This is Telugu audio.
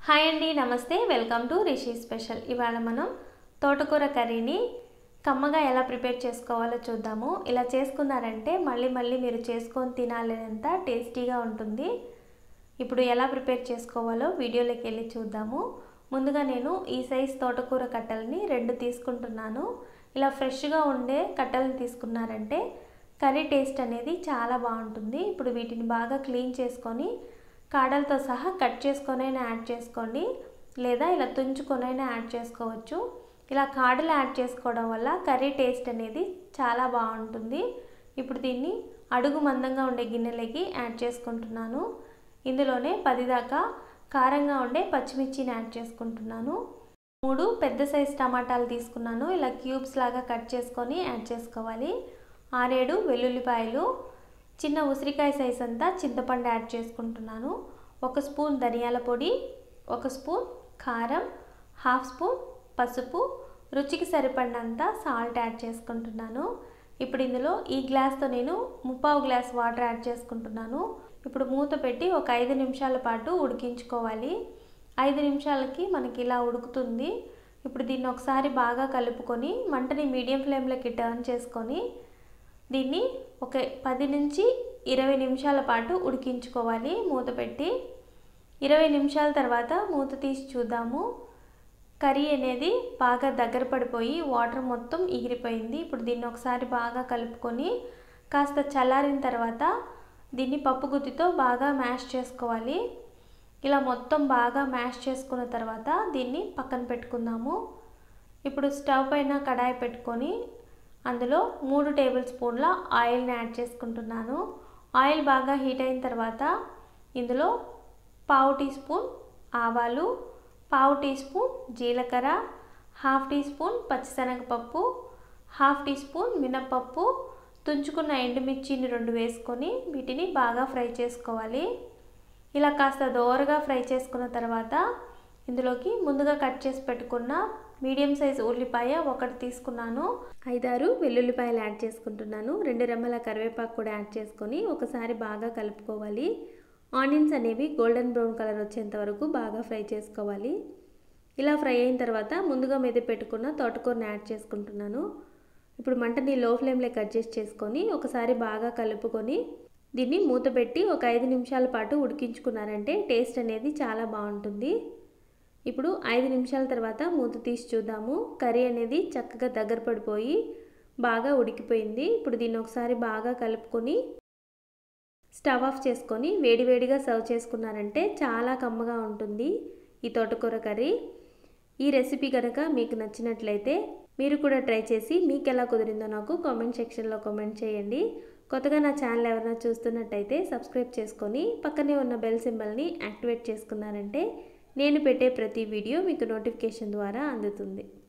హాయ్ అండి, నమస్తే. Welcome to Rishi special. ఇవాళ మనం తోటకూర కర్రీని కమ్మగా ఎలా ప్రిపేర్ చేసుకోవాలో చూద్దాము. ఇలా చేసుకున్నారంటే మళ్ళీ మీరు చేసుకొని తినాలనేంత టేస్టీగా ఉంటుంది. ఇప్పుడు ఎలా ప్రిపేర్ చేసుకోవాలో వీడియోలోకి వెళ్ళి చూద్దాము. ముందుగా నేను ఈ సైజ్ తోటకూర కట్టల్ని 2 తీసుకుంటున్నాను. ఇలా ఫ్రెష్గా ఉండే కట్టలను తీసుకున్నారంటే కర్రీ టేస్ట్ అనేది చాలా బాగుంటుంది. ఇప్పుడు వీటిని బాగా క్లీన్ చేసుకొని కాడలతో సహా కట్ చేసుకొనైనా యాడ్ చేసుకోండి, లేదా ఇలా తుంచుకొనైనా యాడ్ చేసుకోవచ్చు. ఇలా కాడలు యాడ్ చేసుకోవడం వల్ల కర్రీ టేస్ట్ అనేది చాలా బాగుంటుంది. ఇప్పుడు దీన్ని అడుగు మందంగా ఉండే గిన్నెలకి యాడ్ చేసుకుంటున్నాను. ఇందులోనే 10 దాకా కారంగా ఉండే పచ్చిమిర్చిని యాడ్ చేసుకుంటున్నాను. 3 పెద్ద సైజ్ టమాటాలు తీసుకున్నాను. ఇలా క్యూబ్స్ లాగా కట్ చేసుకొని యాడ్ చేసుకోవాలి. 6-7 వెల్లుల్లిపాయలు, చిన్న ఉసిరికాయ సైజ్ అంతా చింతపండు యాడ్ చేసుకుంటున్నాను. 1 స్పూన్ ధనియాల పొడి, 1 స్పూన్ కారం, 1/2 స్పూన్ పసుపు, రుచికి సరిపడినంత సాల్ట్ యాడ్ చేసుకుంటున్నాను. ఇప్పుడు ఇందులో ఈ గ్లాస్తో నేను 3/4 గ్లాస్ వాటర్ యాడ్ చేసుకుంటున్నాను. ఇప్పుడు మూత పెట్టి ఒక 5 నిమిషాల పాటు ఉడికించుకోవాలి. 5 నిమిషాలకి మనకి ఇలా ఉడుకుతుంది. ఇప్పుడు దీన్ని ఒకసారి బాగా కలుపుకొని మంటని మీడియం ఫ్లేమ్లోకి టర్న్ చేసుకొని దీన్ని ఒక 10 నుంచి 20 నిమిషాల పాటు ఉడికించుకోవాలి మూత పెట్టి. 20 నిమిషాల తర్వాత మూత తీసి చూద్దాము. కర్రీ అనేది బాగా దగ్గర పడిపోయి వాటర్ మొత్తం ఎగిరిపోయింది. ఇప్పుడు దీన్ని ఒకసారి బాగా కలుపుకొని కాస్త చల్లారిన తర్వాత దీన్ని పప్పు గుత్తితో బాగా మ్యాష్ చేసుకోవాలి. ఇలా మొత్తం బాగా మ్యాష్ చేసుకున్న తర్వాత దీన్ని పక్కన పెట్టుకుందాము. ఇప్పుడు స్టవ్ పైన కడాయి పెట్టుకొని అందులో 3 టేబుల్ స్పూన్ల ఆయిల్ని యాడ్ చేసుకుంటున్నాను. ఆయిల్ బాగా హీట్ అయిన తర్వాత ఇందులో 1/2 టీ స్పూన్ ఆవాలు, 1/2 టీ స్పూన్ జీలకర్ర, 1/2 టీ స్పూన్ పచ్చిశనగపప్పు, 1/2 టీ స్పూన్ మినప్పప్పు, తుంచుకున్న ఎండుమిర్చిని 2 వేసుకొని వీటిని బాగా ఫ్రై చేసుకోవాలి. ఇలా కాస్త దోరగా ఫ్రై చేసుకున్న తర్వాత ఇందులోకి ముందుగా కట్ చేసి పెట్టుకున్న మీడియం సైజ్ ఉల్లిపాయ 1 తీసుకున్నాను. 5-6 వెల్లుల్లిపాయలు యాడ్ చేసుకుంటున్నాను. 2 రెమ్మల కరివేపాకు కూడా యాడ్ చేసుకొని ఒకసారి బాగా కలుపుకోవాలి. ఆనియన్స్ అనేవి గోల్డెన్ బ్రౌన్ కలర్ వచ్చేంత వరకు బాగా ఫ్రై చేసుకోవాలి. ఇలా ఫ్రై అయిన తర్వాత ముందుగా మెది పెట్టుకున్న తోటకూరని యాడ్ చేసుకుంటున్నాను. ఇప్పుడు మంటని లో ఫ్లేమ్లోకి అడ్జస్ట్ చేసుకొని ఒకసారి బాగా కలుపుకొని దీన్ని మూత పెట్టి ఒక 5 నిమిషాల పాటు ఉడికించుకున్నారంటే టేస్ట్ అనేది చాలా బాగుంటుంది. ఇప్పుడు 5 నిమిషాల తర్వాత మూత తీసి చూద్దాము. కర్రీ అనేది చక్కగా దగ్గర పడిపోయి బాగా ఉడికిపోయింది. ఇప్పుడు దీన్ని ఒకసారి బాగా కలుపుకొని స్టవ్ ఆఫ్ చేసుకొని వేడివేడిగా సర్వ్ చేసుకున్నారంటే చాలా కమ్మగా ఉంటుంది ఈ తోటకూర కర్రీ. ఈ రెసిపీ కనుక మీకు నచ్చినట్లయితే మీరు కూడా ట్రై చేసి మీకు ఎలా కుదిరిందో నాకు కామెంట్ సెక్షన్లో కామెంట్ చేయండి. కొత్తగా నా ఛానల్ ఎవరైనా చూస్తున్నట్టయితే సబ్స్క్రైబ్ చేసుకొని పక్కనే ఉన్న బెల్ సింబల్ని యాక్టివేట్ చేసుకున్నారంటే నేను పెట్టే ప్రతి వీడియో మీకు నోటిఫికేషన్ ద్వారా అందుతుంది.